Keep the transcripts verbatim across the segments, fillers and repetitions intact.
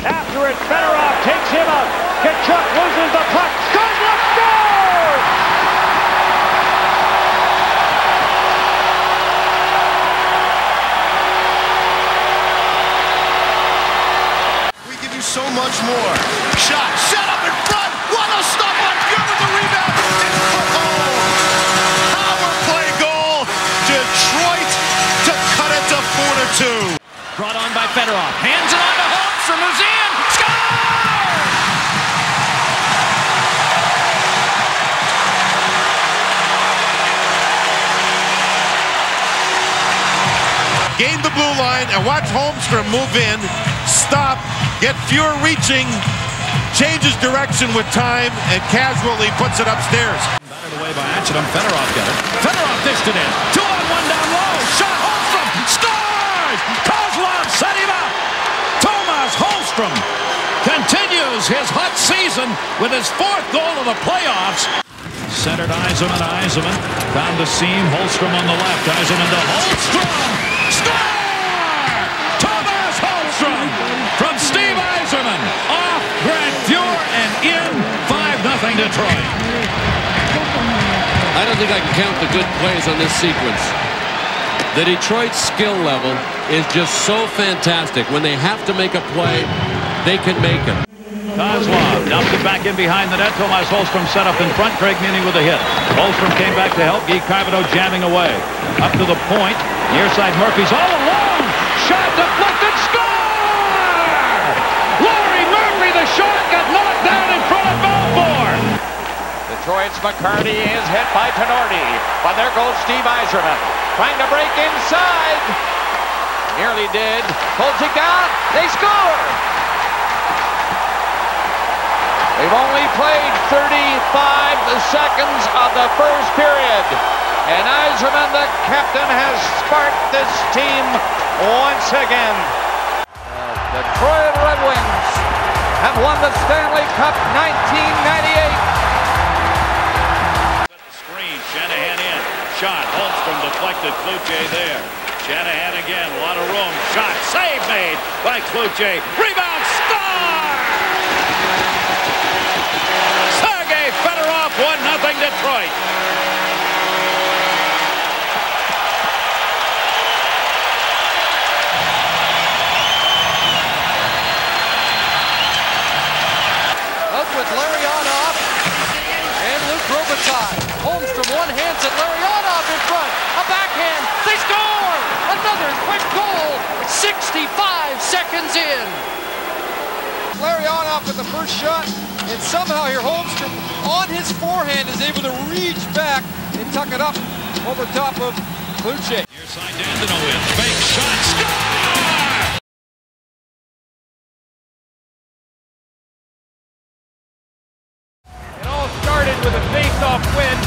After it, Fedorov takes him out. Tkachuk loses the puck. Kozlov scores! We give you so much more. Shot, set up in front. What a stop on good with the rebound. Oh, power play goal. Detroit to cut it to four to two. Brought on by Fedorov. Hands it on to Holmstrom, who's in. Score! Gain the blue line and watch Holmstrom move in, stop, get fewer reaching, changes direction with time, and casually puts it upstairs. Battered away by Achetum. Fedorov got it. Fedorov dished it in. Two on one down low. Shot Holmstrom. Scores! Kozlov set him up. Thomas Holmstrom continues his hot season with his fourth goal of the playoffs. Centered Yzerman. Yzerman found the seam. Holmstrom on the left. Yzerman to Holmstrom. Score! Thomas Holmstrom from Steve Yzerman. Off Grant Fuhr and in five nothing Detroit. I don't think I can count the good plays on this sequence. The Detroit skill level is just so fantastic. When they have to make a play, they can make it. Kozlov dumps it back in behind the net. Thomas Holmstrom set up in front. Craig Meany with a hit. Holmstrom came back to help. Guy Carboneau jamming away. Up to the point. Near side Murphy's all alone. Shot deflected. Score! Laurie Murphy, the shot got knocked down in front of Balfour. Detroit's McCarty is hit by Tenorti. But there goes Steve Yzerman. Trying to break inside. Nearly did. Pulls it down. They score! They've only played thirty-five seconds of the first period. And Yzerman, the captain, has sparked this team once again. The Detroit Red Wings have won the Stanley Cup nineteen ninety-eight. Screen, Shanahan in. Shot, Holmstrom deflected. Cloutier there. Shanahan again, a lot of room. Shot, save made by Cloutier. Rebound, score! Sergei Fedorov, one nothing Detroit. Up with Larionov and Luc Robitaille. Holmstrom one-hands at Larionov in front. A backhand. They score! Another quick goal. sixty-five seconds in. Larionov with the first shot, and somehow here Holmstrom on his forehand is able to reach back and tuck it up over top of Cloutier. Near side Dandino in. Fake shot. Score! It all started with a face-off win.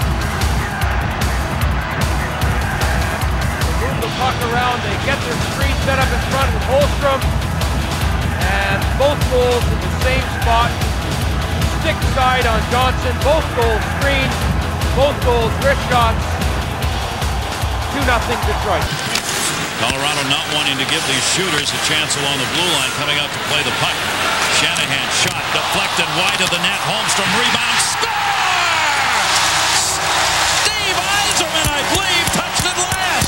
They move the puck around. They get their screen set up in front with Holmstrom. And both goals in the same spot. Stick side on Johnson. Both goals screen. Both goals wrist shots. two nothing Detroit. Colorado not wanting to give these shooters a chance along the blue line, coming out to play the puck. Shanahan shot deflected wide of the net. Holmstrom rebound. Score! Steve Yzerman, I believe, touched it last.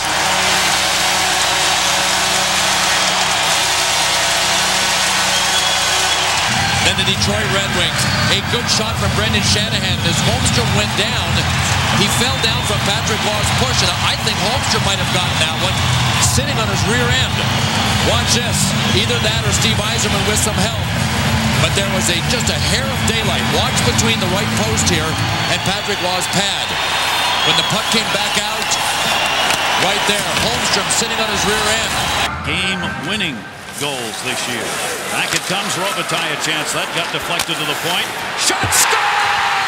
Then the Detroit Red Wings. A good shot from Brendan Shanahan. As Holmstrom went down, he fell down from Patrick Law's push, and I think Holmstrom might have gotten that one, sitting on his rear end. Watch this. Either that or Steve Yzerman with some help. But there was a just a hair of daylight. Watch between the right post here and Patrick Law's pad. When the puck came back out, right there, Holmstrom sitting on his rear end. Game-winning goals this year. Back it comes. Robitaille a chance. That got deflected to the point. Shot, score!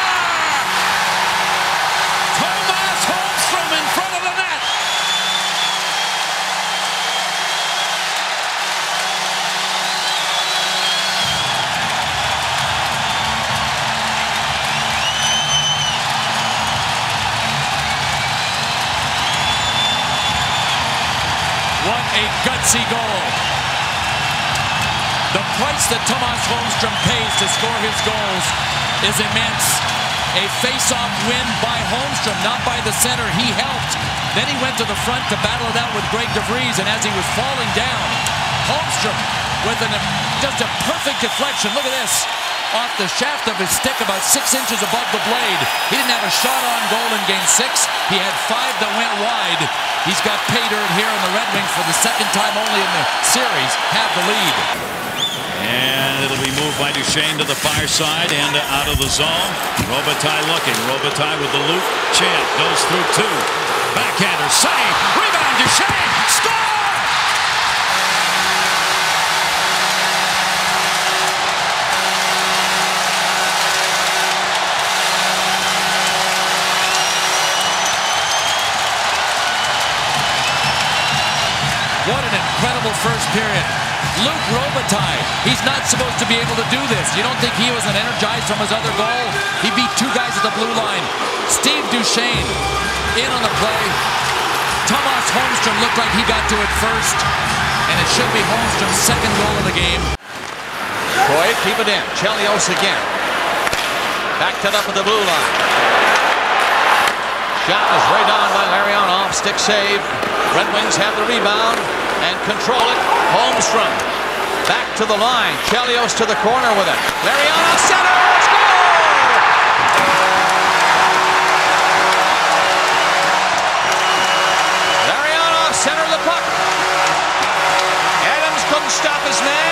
Thomas Holmstrom in front of the net. What a gutsy goal. The price that Tomas Holmstrom pays to score his goals is immense. A face-off win by Holmstrom, not by the center. He helped. Then he went to the front to battle it out with Greg DeVries, and as he was falling down, Holmstrom with an, just a perfect deflection. Look at this. Off the shaft of his stick, about six inches above the blade. He didn't have a shot on goal in game six. He had five that went wide. He's got pay dirt here, and the Red Wings, for the second time only in the series, have the lead. And it'll be moved by Duchesne to the far side and out of the zone. Robitaille looking. Robitaille with the loop. Champ goes through two. Backhander, save. Rebound, Duchesne. Score! What an incredible first period. Luc Robitaille, he's not supposed to be able to do this. You don't think he wasn't energized from his other goal? He beat two guys at the blue line. Steve Duchesne in on the play. Tomas Holmstrom looked like he got to it first, and it should be Holmstrom's second goal of the game. Troy, keep it in. Chelios again. Backed it up at the blue line. Shot is right on by Larionov. Stick save. Red Wings have the rebound and control it. Holmstrom back to the line. Chelios to the corner with it. Larionov center. Score! Larionov center the puck. Adams couldn't stop his man.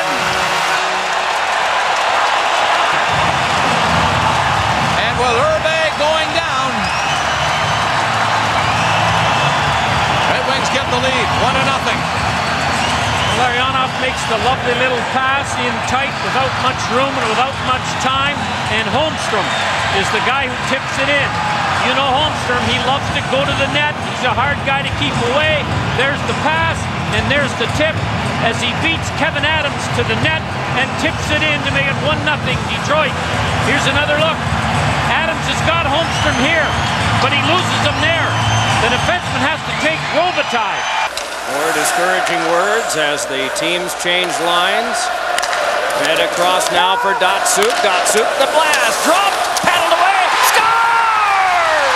And with Urbe going down, Red Wings get the lead, one to nothing. Larionov makes the lovely little pass in tight without much room and without much time, and Holmstrom is the guy who tips it in. You know Holmstrom, he loves to go to the net. He's a hard guy to keep away. There's the pass, and there's the tip as he beats Kevin Adams to the net and tips it in to make it one nothing Detroit. Here's another look. Adams has got Holmstrom here, but he loses him there. The defenseman has to take Robitaille. More discouraging words as the teams change lines. Head across now for Datsyuk. Datsyuk, the blast, dropped, paddled away, score!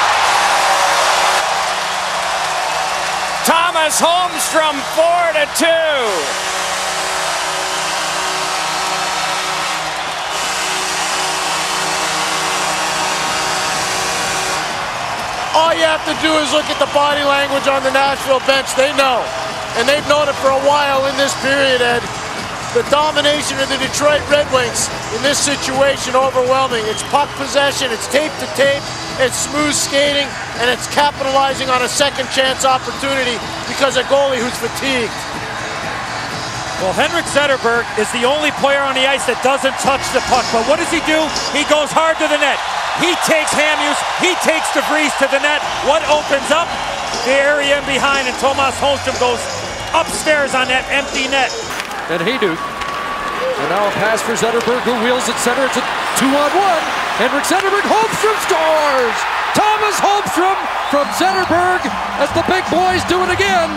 Tomas Holmstrom, four to two. All you have to do is look at the body language on the Nashville bench. They know, and they've known it for a while in this period, Ed. The domination of the Detroit Red Wings in this situation, overwhelming. It's puck possession, it's tape to tape, it's smooth skating, and it's capitalizing on a second chance opportunity because a goalie who's fatigued. Well, Henrik Zetterberg is the only player on the ice that doesn't touch the puck, but what does he do? He goes hard to the net. He takes Hamhuis, he takes DeVries to the net. What opens up? The area in behind, and Tomas Holmstrom goes upstairs on that empty net. And Hejduk. And now a pass for Zetterberg, who wheels at center. It's a two-on-one. Henrik Zetterberg, Holmstrom scores! Tomas Holmstrom from Zetterberg as the big boys do it again.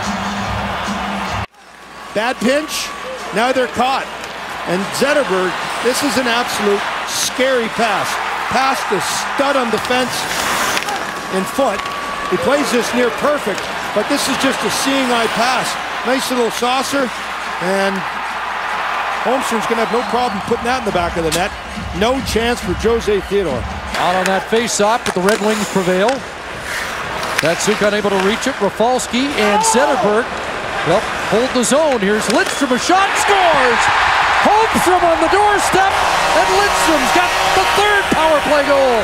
Bad pinch, now they're caught. And Zetterberg, this is an absolute scary pass. Past the stud on the fence in foot. He plays this near perfect, but this is just a seeing eye pass. Nice little saucer, and Holmstrom's gonna have no problem putting that in the back of the net. No chance for Jose Theodore. Out on that face-off, but the Red Wings prevail. Datsyuk unable to reach it. Rafalski and Zetterberg, well, hold the zone. Here's Lidstrom, a shot, scores! Holmstrom on the doorstep, and Lidstrom's got the third power play goal.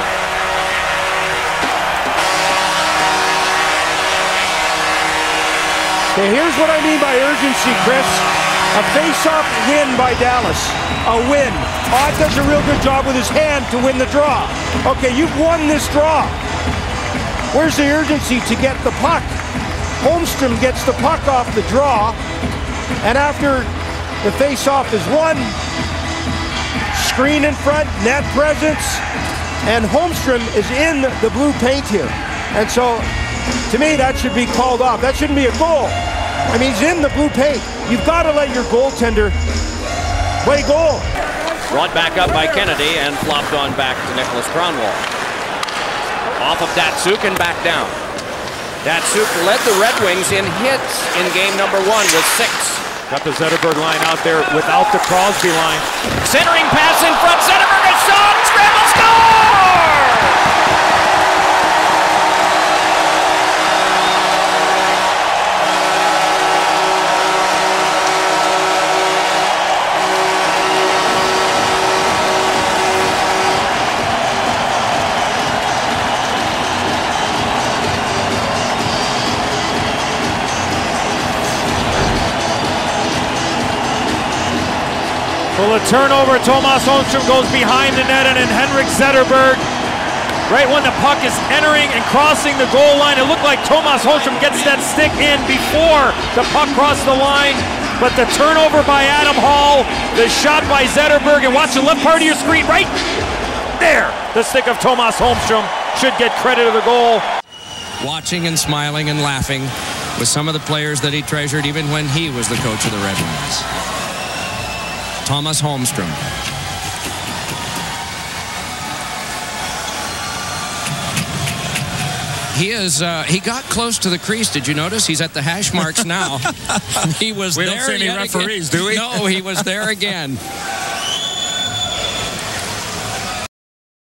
Okay, here's what I mean by urgency, Chris. A face-off win by Dallas. A win. Odd does a real good job with his hand to win the draw. Okay, you've won this draw. Where's the urgency to get the puck? Holmstrom gets the puck off the draw, and after the face-off is won, screen in front, net presence, and Holmstrom is in the blue paint here. And so, to me, that should be called off. That shouldn't be a goal. I mean, he's in the blue paint. You've got to let your goaltender Play goal. Brought back up by Kennedy and flopped on back to Nicholas Kronwall. Off of Datsyuk and back down. Datsyuk led the Red Wings in hits in game number one with six. Got the Zetterberg line out there without the Crosby line. Centering pass in front. Zetterberg a shot. Scramble, score! Well, a turnover. Tomas Holmstrom goes behind the net, and then Henrik Zetterberg, right when the puck is entering and crossing the goal line, it looked like Tomas Holmstrom gets that stick in before the puck crossed the line. But the turnover by Adam Hall, the shot by Zetterberg, and watch the left part of your screen, right there. The stick of Tomas Holmstrom should get credit of the goal. Watching and smiling and laughing with some of the players that he treasured even when he was the coach of the Red Wings. Tomas Holmstrom. He is. Uh, he got close to the crease. Did you notice? He's at the hash marks now. He was we there. We don't see any referees, again. do we? No, he was there again.